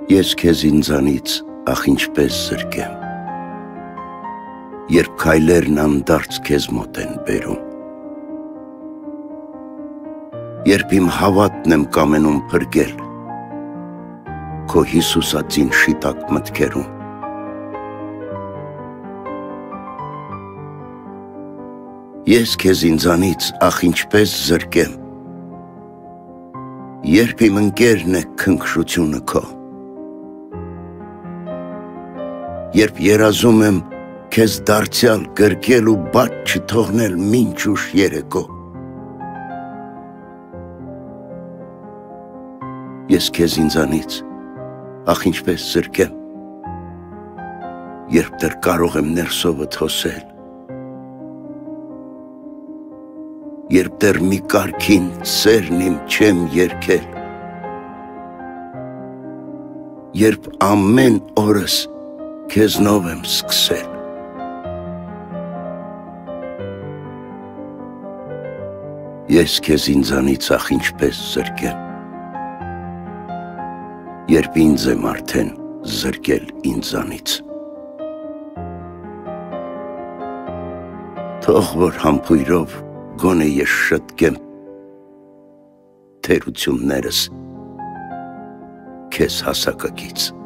Ես քեզ ինձանից ախ ինչպես զրկեմ, երբ քայլերն անդարձ քեզ մոտ են բերում, երբ իմ հավատն եմ կամենում փրկել քո Հիսուսածին շիտակ մտքերում, ես քեզ ինձանից ախ ինչպես զրկեմ, երբ իմ ընկերն է քնքշությունը քո, երբ երազում եմ քեզ դարձյալ գրկել ու բաց չթողնել մինչ ուշ երեկո, ես քեզ ինձանից ախ ինչպես զրկեմ, երբ դեռ կարող եմ ներսովդ հոսել, երբ դեռ մի կարգին սերն իմ չեմ երգել, երբ ամեն օրս քեզնով եմ սկսել, ես քեզ ինձանից ախ ինչպես զրկեմ, երբ ինձ եմ արդեն զրկել ինձանից, թող որ համբույրով գոնե ես շտկեմ թերություններս քեզ հասակակից,